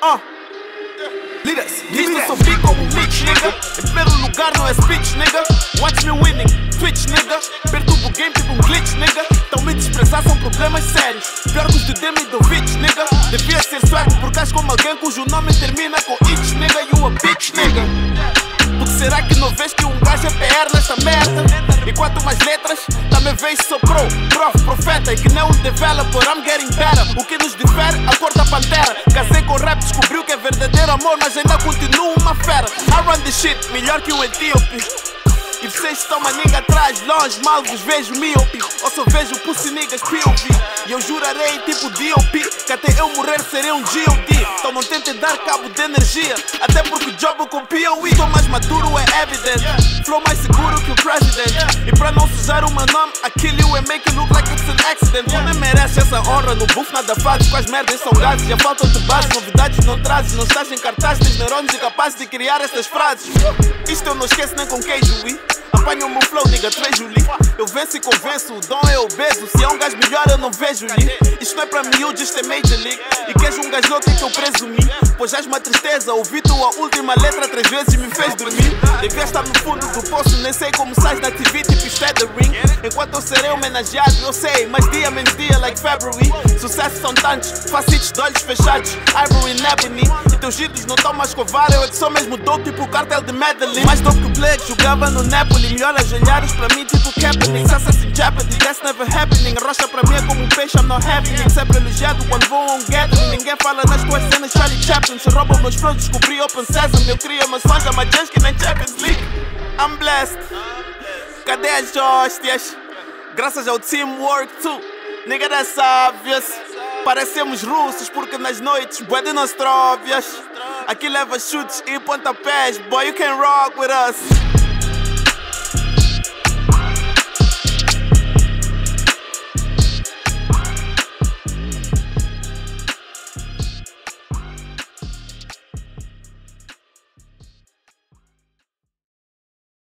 Leaders, isto sou big como Mitch, nigga. Em primeiro lugar não é speech, nigga. Watch me winning, Twitch, nigga. Perturbo o game tipo um glitch, nigga. Tão me desprezar são problemas sérios. Pior que os de Demi Dovich, nigga. Devia ser swag porque acho como alguém cujo nome termina com itch, nigga. You a bitch, nigga. Porque será que não vês que um gajo é PR nesta merda? E quanto mais letras, também vês sou pro, prof, profeta. E que nem um developer, I'm getting better. O que nos difere, a cor da pantera. Casei com rap, descobriu que é verdadeiro amor, mas ainda continuo uma fera. I run this shit, melhor que o etíope. E vocês estão maninga atrás, longe, mal vos vejo míope. Ou só vejo pussy niggas POV. E eu jurarei tipo DOP que até eu morrer serei um GOD. Então não tentem dar cabo de energia, até porque jogo com POE. Tô mais maduro, é evidente. Flow mais seguro que o president. E pra não sujar o meu nome, I kill you and make it look like it's an accident. Tu nem merece essa honra, no buff nada fazes. Quais merdas são gases, já faltam de base. Novidades não trazes, não estás em cartaz. Tens neurônios incapazes de criar estas frases. Isto eu não esqueço nem com queijo, apanho o meu flow, nigga, trejo-lhe. Eu venço e convenço, o dom é obeso. Se é um gajo melhor eu não vejo-lhe. Isto não é para miúdos, isto é Major League. E queres um gajo louco que eu presumi. Pois és uma tristeza, ouvi tua última letra 3 vezes e me fez dormir. Devia estar no fundo do poço, nem sei como sais na TV, tipo isto é The Ring. Enquanto eu serei homenageado, eu sei, mas dia menos dia, like February. Sucessos são tantos, facitos de olhos fechados, Ivory and Ebony. E teus ídolos não estão mais covar, eu é que sou mesmo dope, tipo o cartel de Medellín. Mais dope que o Blake, jogava no Napoli. Melhor ajoelhares para mim, tipo Kaepernick. Success in jeopardy, that's never happening. Rocha para mim é como um peixe, I'm not happening. Sempre elogiado quando vou a um gathering. Ninguém fala nas tuas cenas, Charlie Chaplin. Se roubam meus flows, descobri Open Sesame. Eu crio maçãs, ama jazz que nem Champions League. I'm blessed. Cadê as hóstias? Graças ao teamwork too. Nigga, that's obvious. Parecemos russos porque nas noites bué de nostróvias. Aqui leva chutes e pontapés. Boy, you can rock with us.